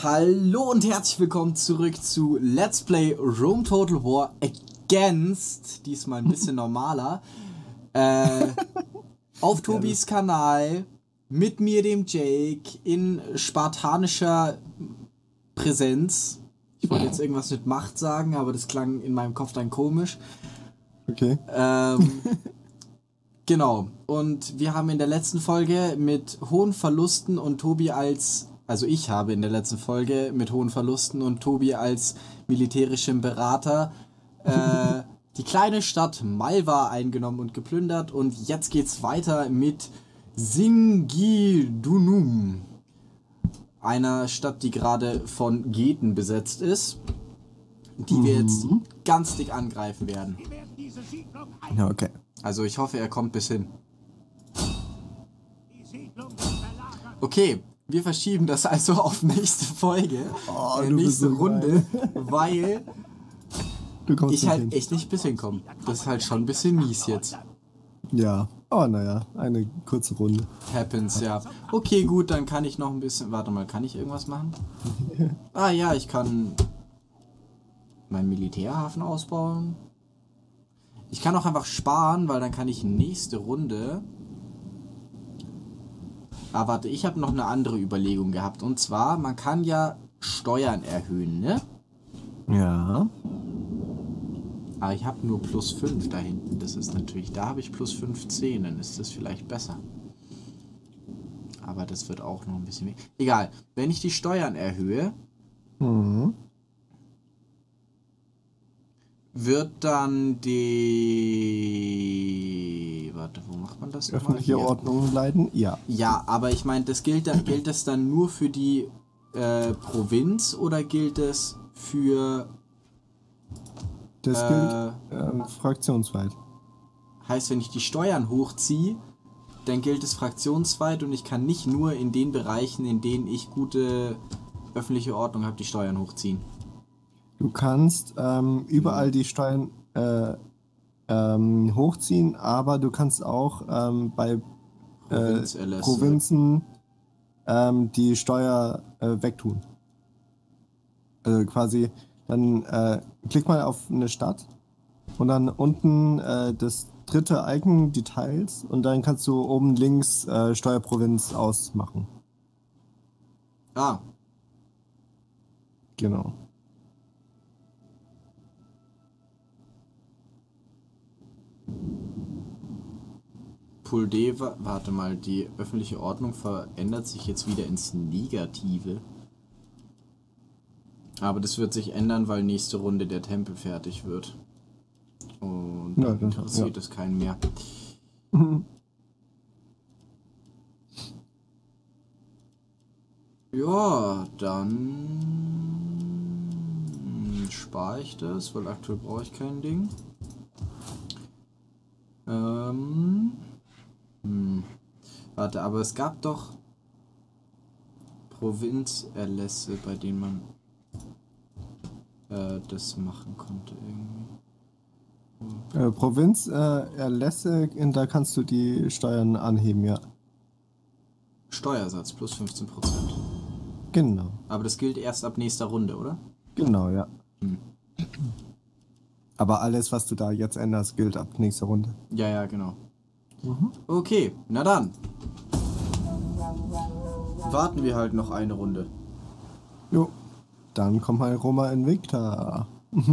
Hallo und herzlich willkommen zurück zu Let's Play Rome Total War Against, diesmal ein bisschen normaler, auf Tobis Kanal, mit mir, dem Jake, in spartanischer Präsenz. Ich wollte jetzt irgendwas mit Macht sagen, aber das klang in meinem Kopf dann komisch. Okay. Genau, und wir haben in der letzten Folge mit hohen Verlusten und Tobi also ich habe in der letzten Folge mit hohen Verlusten und Tobi als militärischem Berater die kleine Stadt Malva eingenommen und geplündert, und jetzt geht's weiter mit Singidunum, einer Stadt, die gerade von Geten besetzt ist, die wir jetzt ganz dick angreifen werden. Ja, okay. Also ich hoffe, er kommt bis hin. Okay, wir verschieben das also auf nächste Folge, nächste Runde, weil ich halt echt nicht bis hinkomme. Das ist halt schon ein bisschen mies jetzt. Ja, aber naja, eine kurze Runde. Happens, ja. Okay, gut, dann kann ich noch ein bisschen... Warte mal, kann ich irgendwas machen? Ah ja, ich kann meinen Militärhafen ausbauen. Ich kann auch einfach sparen, weil dann kann ich nächste Runde... Ah, warte, ich habe noch eine andere Überlegung gehabt. Und zwar, man kann ja Steuern erhöhen, ne? Ja. Aber ich habe nur plus 5 da hinten. Das ist natürlich... Da habe ich plus 15, dann ist das vielleicht besser. Aber das wird auch noch ein bisschen mehr. Egal, wenn ich die Steuern erhöhe... wird dann die... Warte, wo macht man das? Öffentliche Ordnung leiden? Ja. Ja, aber ich meine, gilt das dann nur für die Provinz oder gilt es für... Das gilt fraktionsweit. Heißt, wenn ich die Steuern hochziehe, dann gilt es fraktionsweit und ich kann nicht nur in den Bereichen, in denen ich gute öffentliche Ordnung habe, die Steuern hochziehen. Du kannst überall die Steuern hochziehen, aber du kannst auch bei Provinzen die Steuer wegtun. Also quasi, dann klick mal auf eine Stadt und dann unten das dritte Icon, Details, und dann kannst du oben links Steuerprovinz ausmachen. Ah. Genau. Puldeva, warte mal, die öffentliche Ordnung verändert sich jetzt wieder ins Negative. Aber das wird sich ändern, weil nächste Runde der Tempel fertig wird. Und dann interessiert es keinen mehr. Ja, dann spare ich das, weil aktuell brauche ich kein Ding. Warte, aber es gab doch Provinzerlässe, bei denen man das machen konnte irgendwie. Provinzerlässe, da kannst du die Steuern anheben, ja. Steuersatz plus 15%. Genau. Aber das gilt erst ab nächster Runde, oder? Genau, ja. Aber alles, was du da jetzt änderst, gilt ab nächster Runde. Ja, ja, genau. Okay, na dann. Warten wir halt noch eine Runde. Jo, dann kommt mal Roma Invicta.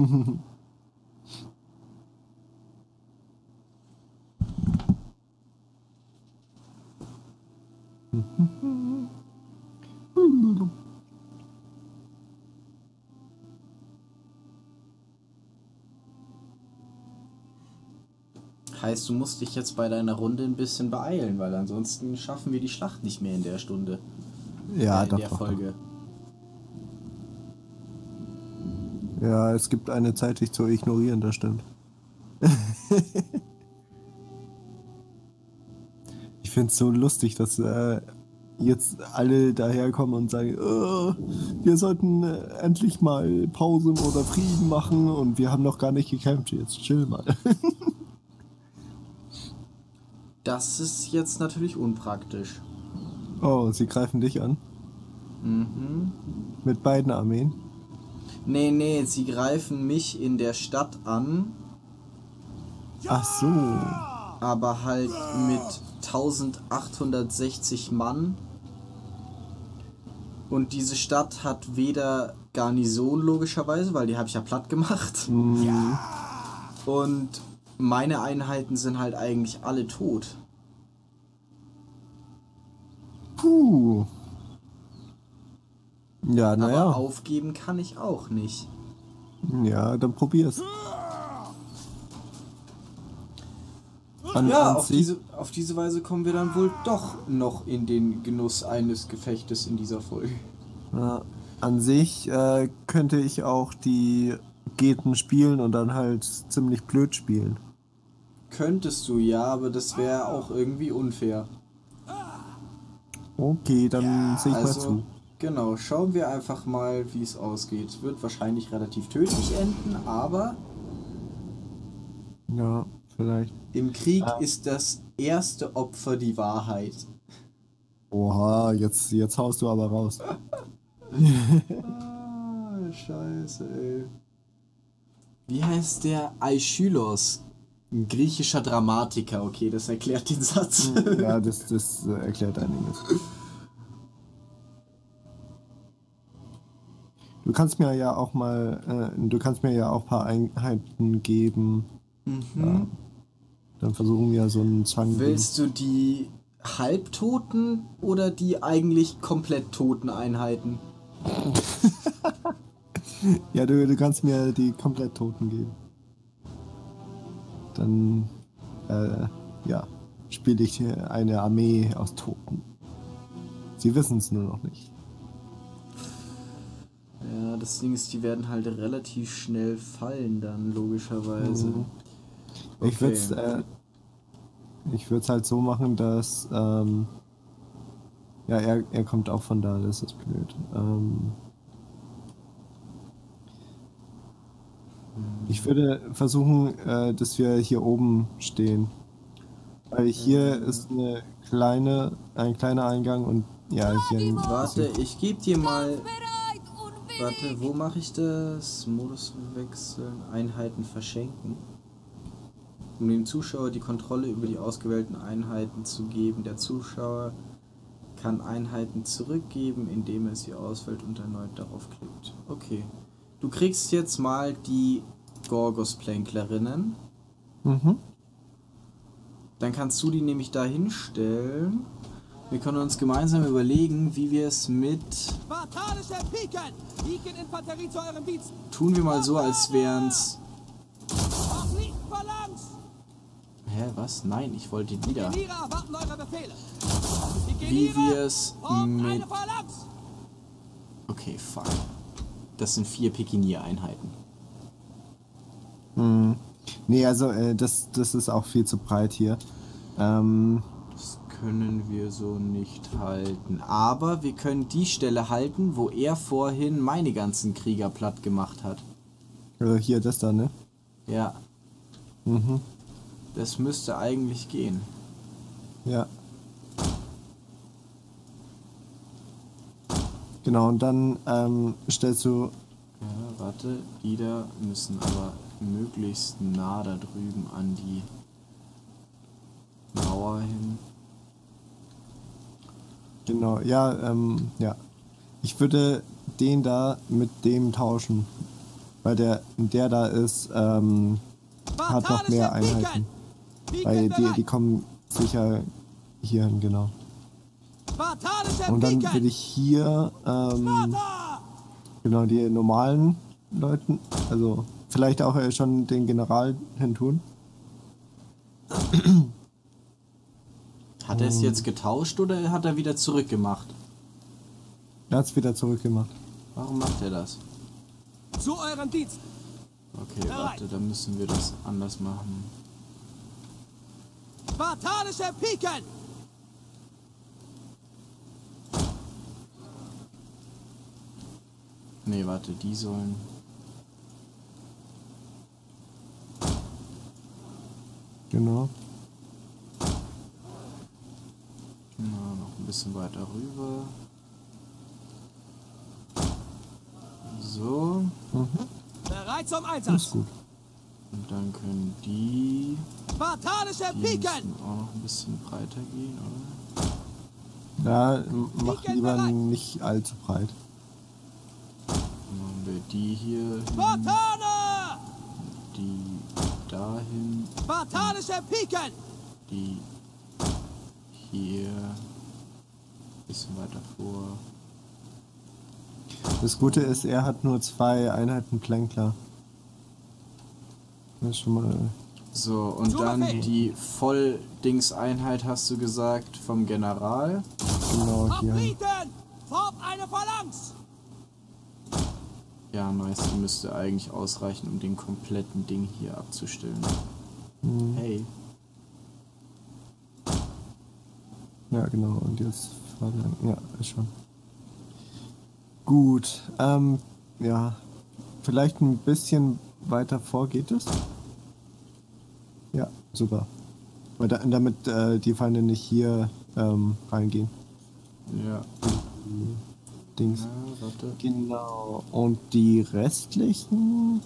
Heißt, du musst dich jetzt bei deiner Runde ein bisschen beeilen, weil ansonsten schaffen wir die Schlacht nicht mehr in der Stunde. Ja, in der Folge. Ja, es gibt eine Zeit, dich zu ignorieren, das stimmt. Ich finde es so lustig, dass jetzt alle daherkommen und sagen, wir sollten endlich mal Pause oder Frieden machen und wir haben noch gar nicht gekämpft, jetzt chill mal. Das ist jetzt natürlich unpraktisch. Oh, sie greifen dich an? Mhm. Mit beiden Armeen? Nee, sie greifen mich in der Stadt an, Ach so. aber halt mit 1860 Mann. Und diese Stadt hat weder Garnison logischerweise, weil die habe ich ja platt gemacht. Mhm. Und meine Einheiten sind halt eigentlich alle tot. Puh. Ja, Aber naja. aufgeben kann ich auch nicht. Ja, dann probier's. Ja, auf diese Weise kommen wir dann wohl doch noch in den Genuss eines Gefechtes in dieser Folge. Ja, an sich könnte ich auch die Geten spielen und dann halt ziemlich blöd spielen. Könntest du ja, aber das wäre auch irgendwie unfair. Okay, dann sehe ich mal Also, zu. genau, schauen wir einfach mal, wie es ausgeht. Wird wahrscheinlich relativ tödlich enden, aber Ja, vielleicht. im Krieg ist das erste Opfer die Wahrheit. Oha, jetzt haust du aber raus. Ah, scheiße, ey. Wie heißt der? Aeschylos. Ein griechischer Dramatiker. Okay, das erklärt den Satz. Ja, das erklärt einiges. Du kannst mir ja auch ein paar Einheiten geben. Ja, dann versuchen wir so einen Zwang. Willst du die halbtoten oder die eigentlich komplett toten Einheiten? Ja, du kannst mir die komplett Toten geben. Dann, ja, spiele ich eine Armee aus Toten. Sie wissen es nur noch nicht. Ja, das Ding ist, die werden halt relativ schnell fallen dann, logischerweise. Ich Okay. würde es halt so machen, dass, ja, er kommt auch von da, das ist blöd. Ich würde versuchen, dass wir hier oben stehen. Weil hier ist ein kleiner Eingang und ja, hier ein Warte, bisschen. ich gebe dir mal... Warte, wo mache ich das? Modus wechseln, Einheiten verschenken. Um dem Zuschauer die Kontrolle über die ausgewählten Einheiten zu geben. Der Zuschauer kann Einheiten zurückgeben, indem er sie auswählt und erneut darauf klickt. Okay. Du kriegst jetzt mal die Gorgosplanklerinnen. Mhm. Dann kannst du die nämlich da hinstellen. Wir können uns gemeinsam überlegen, wie wir es mit... Spartanische Piken! Piken-Infanterie zu eurem Dienst! Tun wir mal so, als wären's... Auf links Phalanx! Hä, was? Nein, ich wollte die wieder. Pigenierer erwarten eure Befehle! Wie wir es Formt mit... eine Phalanx! Okay, fuck. Das sind 4 Pikinier-Einheiten. Nee, also das ist auch viel zu breit hier. Das können wir so nicht halten. Aber wir können die Stelle halten, wo er vorhin meine ganzen Krieger platt gemacht hat. Hier das da, ne? Ja. Mhm. Das müsste eigentlich gehen. Ja. Genau, und dann stellst du. Ja, warte. Die da müssen aber möglichst nah da drüben an die Mauer hin. Genau, ja, ja. Ich würde den da mit dem tauschen. Weil der da ist, hat noch mehr Einheiten. Weil die kommen sicher hierhin, genau. Spartanische Und dann Piken! würde ich hier, Sparta! genau, die normalen Leuten, also vielleicht auch schon den General hintun. Hat er es jetzt getauscht oder hat er wieder zurückgemacht? Er hat es wieder zurückgemacht. Warum macht er das? Zu euren Dienst! Okay, warte, dann müssen wir das anders machen. Spartanische Piken! Nee, warte, die sollen... Genau. Na, noch ein bisschen weiter rüber. So. Bereit zum Das ist Einsatz. gut. Und dann können die Spartanische müssen Piken. auch noch ein bisschen breiter gehen, oder? Ja, mach lieber nicht allzu breit. Dann machen wir die hier hin, Spartaner! die dahin, Spartanische Piken. die hier, ein bisschen weiter vor. Das Gute ist, er hat nur 2 Einheiten Plänkler. Das ist schon mal... So, und dann die Volldingseinheit, hast du gesagt, vom General. Genau hier. Hopliten! Formt eine Phalanx. Ja, nice, die müsste eigentlich ausreichen, um den kompletten Ding hier abzustellen. Hey. Ja, genau. Und jetzt Fahrlang. Ja, ist schon. Gut. Ja. Vielleicht ein bisschen weiter vor geht es. Ja, super. Weil damit die Feinde nicht hier reingehen. Ja. Dings. Ja, warte. Genau. Und die restlichen?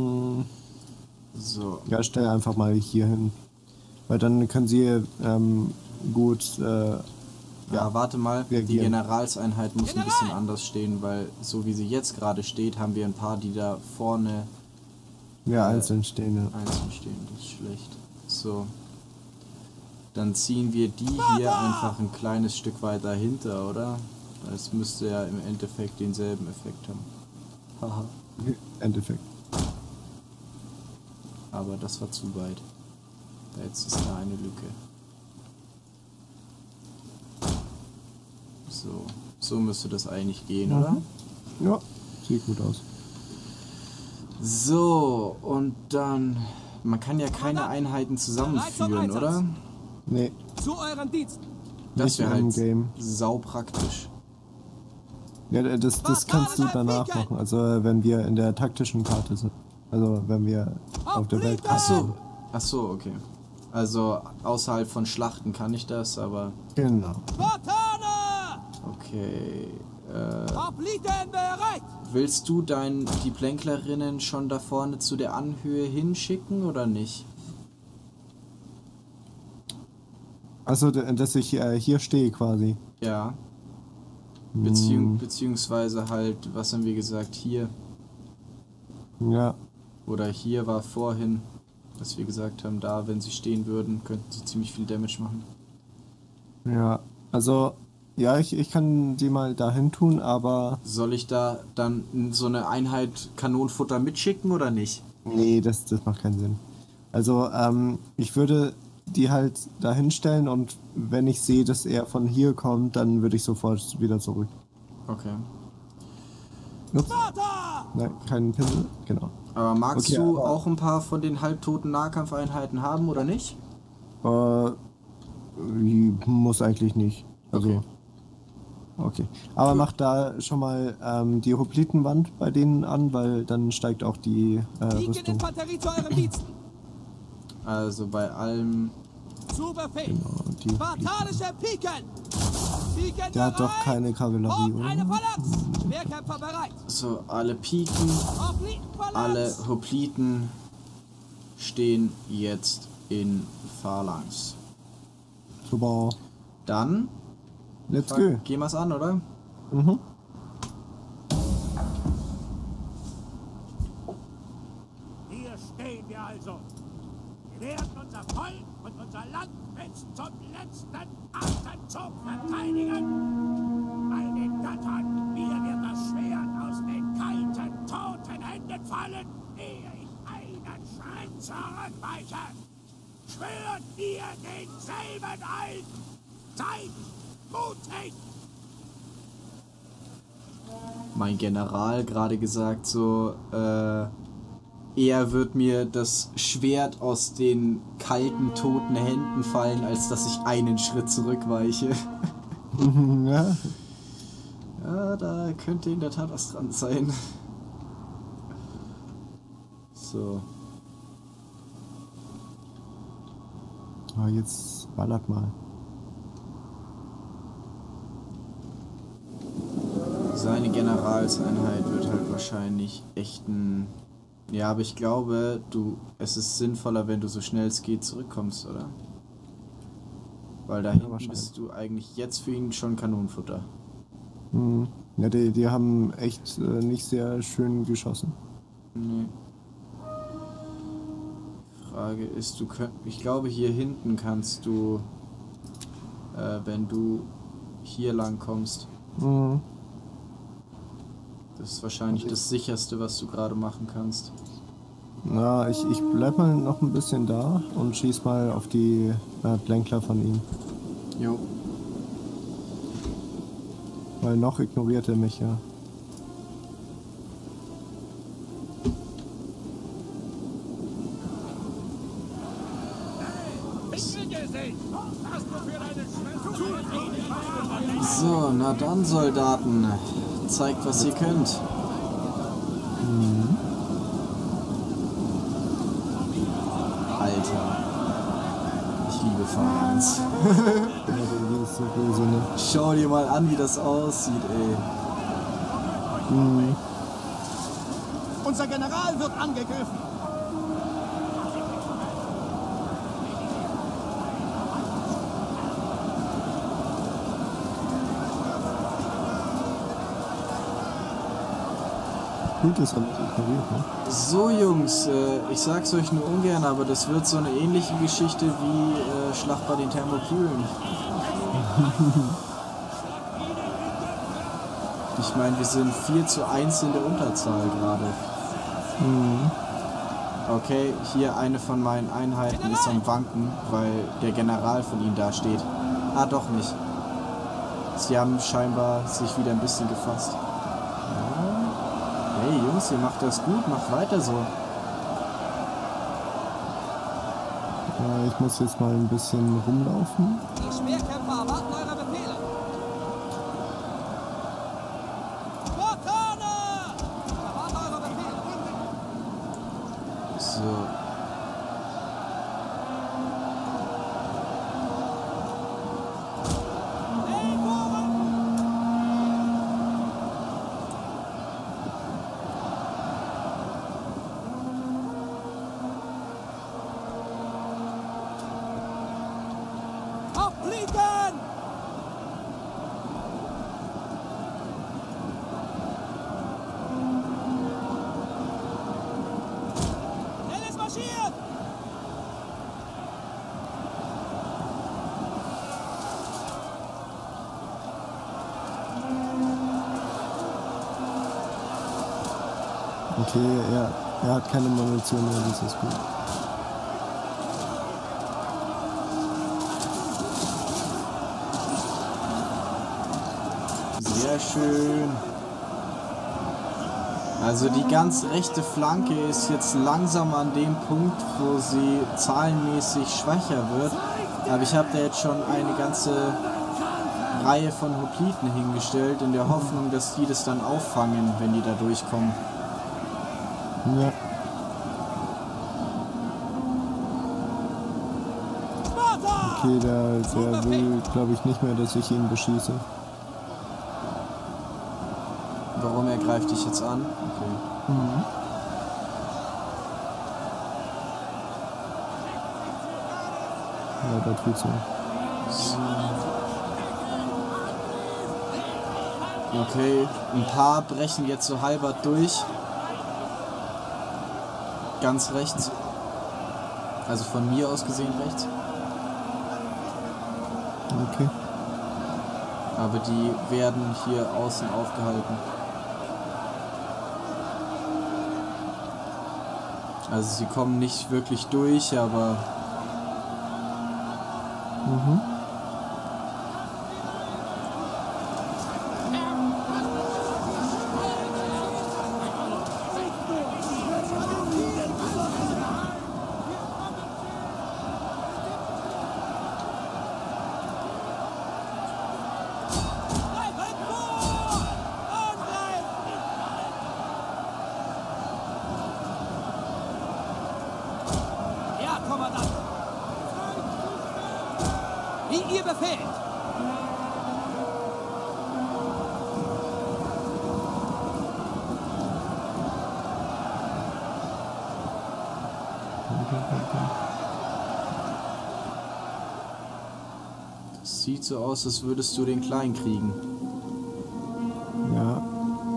So. Ja, stell einfach mal hier hin. Weil dann können sie gut. Ja, warte mal, die reagieren. Generalseinheit muss ein General! bisschen anders stehen, weil so wie sie jetzt gerade steht, haben wir ein paar, die da vorne Ja, einzeln stehen. Ja. einzeln stehen. Das ist schlecht. So. Dann ziehen wir die hier einfach ein kleines Stück weiter hinter, oder? Es müsste ja im Endeffekt denselben Effekt haben. Haha. Endeffekt. Aber das war zu weit. Jetzt ist da eine Lücke. So. So müsste das eigentlich gehen, oder? Ja, sieht gut aus. So, und dann... Man kann ja keine Einheiten zusammenführen, oder? Nee, Zu euren Diensten. Das nicht wäre im halt Game. sau praktisch. Ja, das kannst du danach machen. Also wenn wir in der taktischen Karte sind. Also wenn wir auf der Weltkarte sind. Ach so, okay. Also außerhalb von Schlachten kann ich das, aber... Genau. Spartaner! Okay. Hopliten bereit. Willst du die Plänklerinnen schon da vorne zu der Anhöhe hinschicken oder nicht? Also dass ich hier stehe quasi. Ja. Beziehungsweise halt, was haben wir gesagt, hier. Ja. Oder hier war vorhin, dass wir gesagt haben, da, wenn sie stehen würden, könnten sie ziemlich viel Damage machen. Ja. Also, ja, ich kann die mal dahin tun, aber. Soll ich da dann so eine Einheit Kanonenfutter mitschicken oder nicht? Nee, das macht keinen Sinn. Also, ich würde die halt dahin stellen und wenn ich sehe, dass er von hier kommt, dann würde ich sofort wieder zurück. Okay. Ups. Sparta! Nein, keinen Pinsel. Genau. Aber magst Okay, du aber- auch ein paar von den halbtoten Nahkampfeinheiten haben oder nicht? Muss eigentlich nicht. Also, Okay. okay. Aber mach da schon mal die Hoplitenwand bei denen an, weil dann steigt auch die Rüstung. Piken-Infanterie zu euren Diensten. Also bei allem... Zu Befehl. Genau, die Spartanische Piken. Piken Der hat doch bereit. keine Kavallerie, Formt eine oder? Phalanx. Mehrkämpfer bereit. So, alle Piken, Hopliten-Phalanx. alle Hopliten stehen jetzt in Phalanx. Super. Dann Let's go. gehen wir's an, oder? Mhm. Hier stehen wir also. Wir werden unser Volk und unser Land bis zum letzten Atemzug verteidigen. Bei den Göttern, mir wird das Schwert aus den kalten, toten Händen fallen, ehe ich einen Schritt zurückweiche. Schwört ihr denselben ein. Seid mutig. Mein General gerade gesagt so, eher wird mir das Schwert aus den kalten, toten Händen fallen, als dass ich einen Schritt zurückweiche. Ja. Ja, da könnte in der Tat was dran sein. So. Aber jetzt ballert mal. Seine Generalseinheit wird halt wahrscheinlich echt ein... Ja, aber ich glaube, es ist sinnvoller, wenn du so schnell es geht zurückkommst, oder? Weil da hinten bist du eigentlich jetzt für ihn schon Kanonenfutter. Hm. Ja, die haben echt nicht sehr schön geschossen. Nee. Frage ist, ich glaube hier hinten kannst du, wenn du hier lang kommst. Mhm. Das ist wahrscheinlich das sicherste, was du gerade machen kannst. Na, ich bleib mal noch ein bisschen da und schieß mal auf die Blänkler von ihm. Jo. Weil noch ignoriert er mich ja. So, na dann, Soldaten. Zeigt, was ihr könnt. Mhm. Alter. Ich liebe V1. Ja, die ist so böse, ne? Schau dir mal an, wie das aussieht, ey. Mhm. Unser General wird angegriffen. Gut, das hat mich ignoriert, ne? So, Jungs, ich sag's euch nur ungern, aber das wird so eine ähnliche Geschichte wie Schlacht bei den Thermopylen. Ich meine, wir sind 4:1 in der Unterzahl gerade. Mhm. Okay, hier eine von meinen Einheiten ist am Wanken, weil der General von ihnen da steht. Ah, doch nicht. Sie haben scheinbar sich wieder ein bisschen gefasst. Ja. Hey Jungs, ihr macht das gut, macht weiter so. Ich muss jetzt mal ein bisschen rumlaufen. Die Schwerkämpfer erwarten eure Befehle. Spartaner! Erwarten eure Befehle. So. Aufblicken! Schnelles marschiert! Okay, er hat keine Munition mehr, das ist gut. Sehr schön. Also die ganz rechte Flanke ist jetzt langsam an dem Punkt, wo sie zahlenmäßig schwächer wird. Aber ich habe da jetzt schon eine ganze Reihe von Hopliten hingestellt, in der Hoffnung, dass die das dann auffangen, wenn die da durchkommen. Ja. Okay, der will, glaube ich, nicht mehr, dass ich ihn beschieße. Warum er greift dich jetzt an? Okay. Mhm. Ja, da tut's so. So. Okay, ein paar brechen jetzt so halber durch. Ganz rechts. Also von mir aus gesehen rechts. Okay. Aber die werden hier außen aufgehalten. Also sie kommen nicht wirklich durch, aber... Mhm. Ja, Kommandant! Wie ihr befehlt! Sieht so aus, als würdest du den Kleinen kriegen. Ja.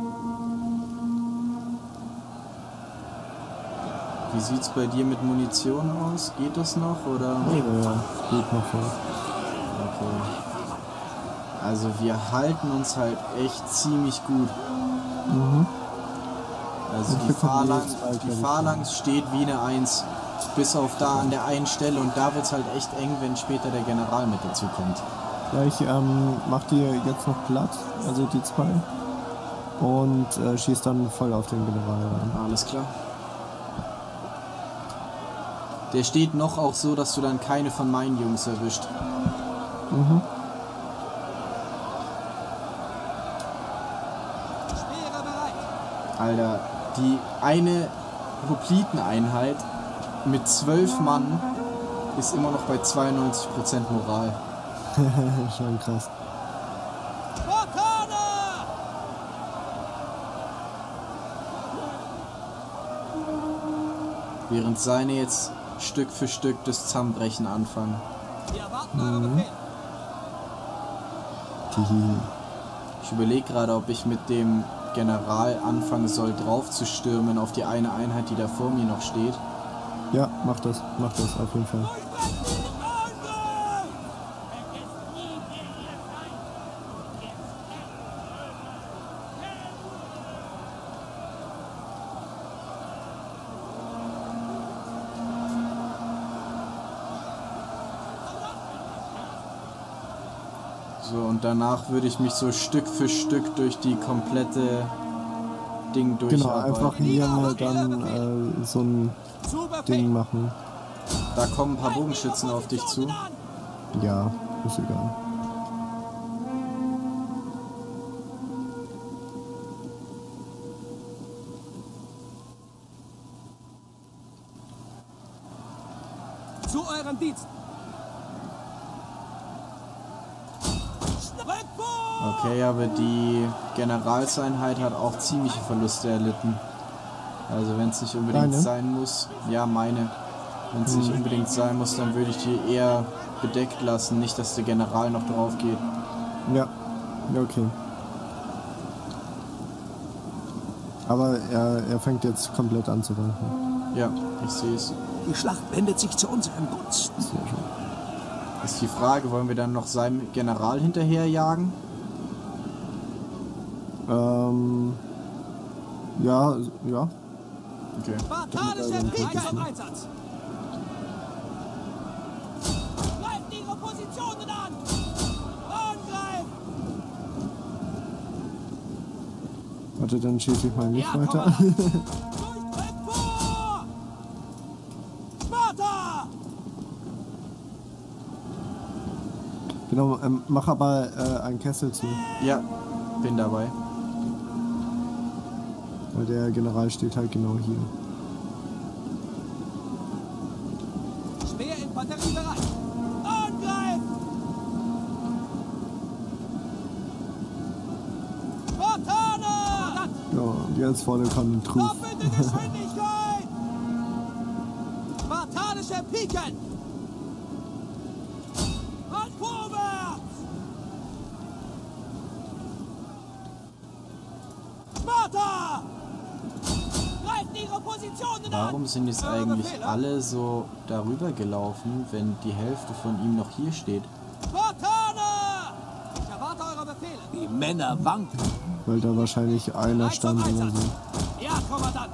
Wie sieht's bei dir mit Munition aus? Geht das noch oder? Ja, geht noch voll. Okay. Also wir halten uns halt echt ziemlich gut. Mhm. Also die Phalanx steht wie eine 1. Bis auf da an der einen Stelle und da wird's halt echt eng, wenn später der General mit dazu kommt. Ja, ich mach die jetzt noch platt, also die 2. Und schieß dann voll auf den General rein. Alles klar. Der steht noch auch so, dass du dann keine von meinen Jungs erwischt. Mhm. Speere bereit. Alter, die eine Hopliteneinheit mit 12 Mann ist immer noch bei 92% Moral. Schon krass. Spartaner! Während seine jetzt Stück für Stück das Zusammenbrechen anfangen. Wir erwarten eure Befehle. Ich überlege gerade, ob ich mit dem General anfangen soll, drauf zu stürmen auf die eine Einheit, die da vor mir noch steht. Ja, mach das auf jeden Fall. So, und danach würde ich mich so Stück für Stück durch die komplette Ding Genau, durcharbeiten. einfach hier mal dann so ein Zu Befehl. Ding machen. Da kommen ein paar Bogenschützen auf dich zu. Ja, ist egal. Zu euren Diensten. Rückwurf! Okay, aber die Generalseinheit hat auch ziemliche Verluste erlitten. Also wenn es nicht unbedingt Deine? sein muss, ja meine. Wenn es nicht unbedingt sein muss, dann würde ich die eher bedeckt lassen, nicht dass der General noch drauf geht. Ja, ja, okay. Aber er fängt jetzt komplett an zu ranken. Ja, ich sehe es. Die Schlacht wendet sich zu unserem Gunsten. Sehr schön. Ist die Frage, wollen wir dann noch seinem General hinterherjagen? Ja. Okay. Spartanische Pika im Einsatz. Greift ihre Positionen an. Angreift. Warte, dann schieße ich mal nicht Ja, weiter. Kommandant. Durchdringt vor. Sparta. Genau, mach aber einen Kessel zu, Ja, bin dabei. weil der General steht halt genau hier. Schwerinfanterie bereit. Angreift. Spartaner. Ja, und jetzt volle Kanone. Doppelte Geschwindigkeit. Spartanische Piken. Und vorwärts. Sparta. Greift ihre Positionen an. Warum sind jetzt Eure eigentlich Befehle. alle so darüber gelaufen, wenn die Hälfte von ihm noch hier steht? Spartaner. Ich erwarte eure Befehle. Die Männer wanken. Weil da wahrscheinlich einer Bereit zum stand oder Einsatz. so. Ja, Kommandant.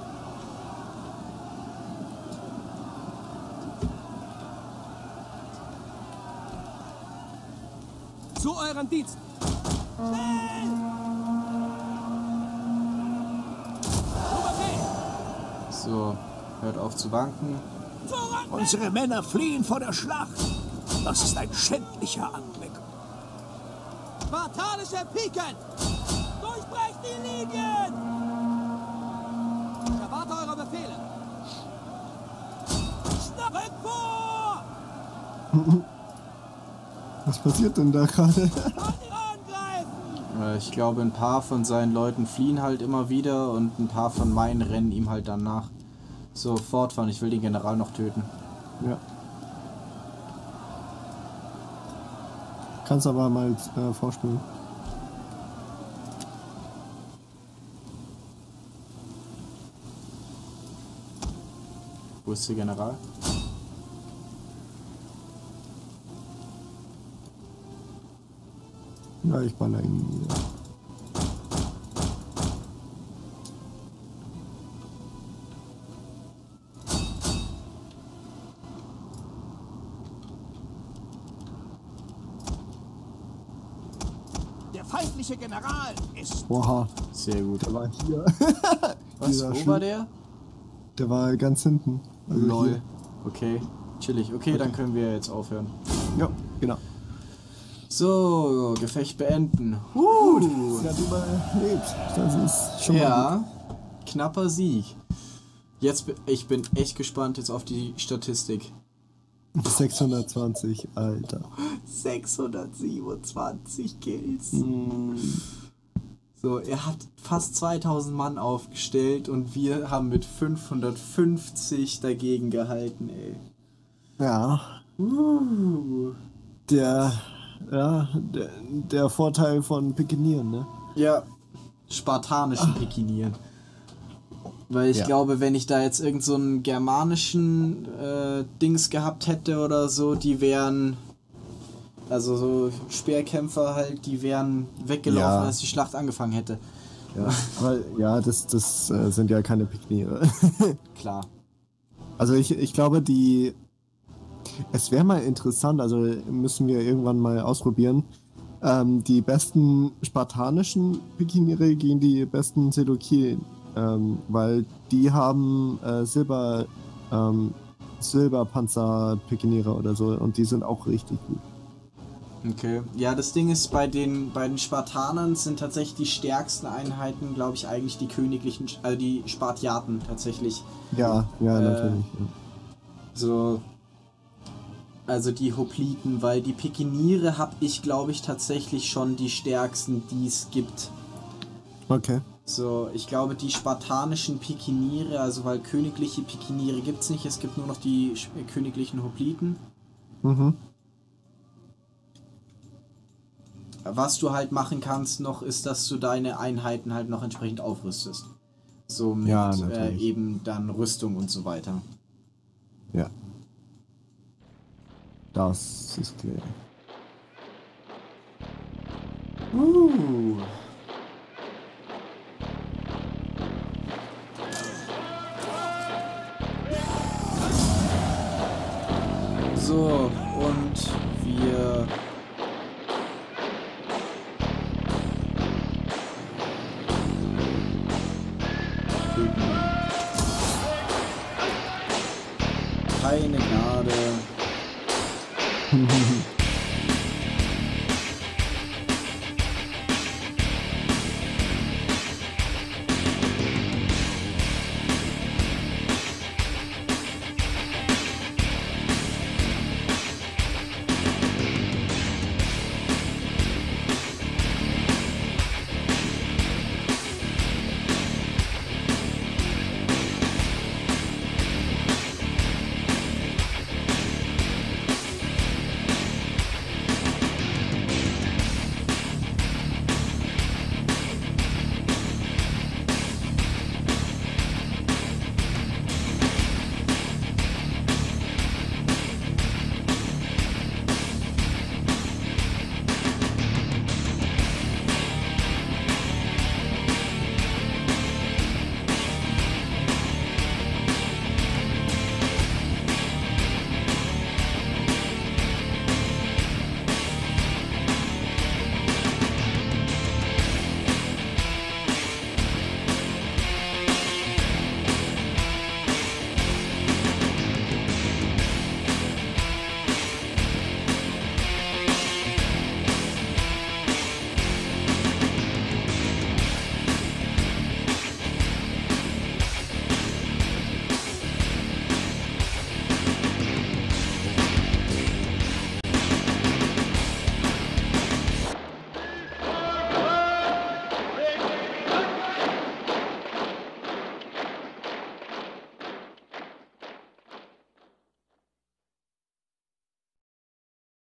Zu euren Diensten. Schnell! Zu Befehl. So, hört auf zu wanken. Zurück! Unsere Männer fliehen vor der Schlacht. Das ist ein schändlicher Anblick. Spartanische Piken! Durchbrecht die Linien! Ich erwarte eure Befehle. Rückt vor! Was passiert denn da gerade? Angreifen! Ich glaube, ein paar von seinen Leuten fliehen halt immer wieder und ein paar von meinen rennen ihm halt dann nach. So, fortfahren, ich will den General noch töten. Ja. Kannst aber mal vorspielen. Wo ist der General? Ja, ich baller ihn nieder. Der feindliche General ist... Oha, Sehr gut. der war hier. Was? Dieser Wo Schild- war der? Der war ganz hinten. Also Lol. hier. Okay, chillig. Okay, dann können wir jetzt aufhören. Ja, genau. So, Gefecht beenden. Sie hat überlebt. Das ist schon mal Ja, knapper Sieg. Jetzt, ich bin echt gespannt jetzt auf die Statistik. gut. 620, Alter. 627 Kills. Mm, So, er hat fast 2000 Mann aufgestellt und wir haben mit 550 dagegen gehalten, ey. ja, der Vorteil von Pikinieren, ne? Ja, spartanischen Pikinieren. Weil ich Ja. glaube, wenn ich da jetzt irgend so einen germanischen Dings gehabt hätte oder so, die wären, also so Speerkämpfer halt, die wären weggelaufen, Ja. als die Schlacht angefangen hätte. Ja, aber ja, das sind ja keine Pikniere. Klar. Also ich glaube, es wäre mal interessant, also müssen wir irgendwann mal ausprobieren, die besten spartanischen Pikiniere gegen die besten Seleuki, weil die haben Silberpanzer-Pikiniere oder so und die sind auch richtig gut. Okay. Ja, das Ding ist, bei den Spartanern sind tatsächlich die stärksten Einheiten, glaube ich, eigentlich die königlichen, also die Spartiaten tatsächlich. Ja, natürlich. Ja. So, also die Hopliten, weil die Pikiniere habe ich, glaube ich, tatsächlich schon die stärksten, die es gibt. Okay. So, ich glaube, die spartanischen Pikiniere, also weil königliche Pikiniere gibt es nicht, es gibt nur noch die königlichen Hopliten. Mhm. Was du halt machen kannst noch, ist, dass du deine Einheiten halt noch entsprechend aufrüstest. So mit Ja, natürlich. eben dann Rüstung und so weiter. Ja. Das ist klar. So, und wir... Keine Gnade.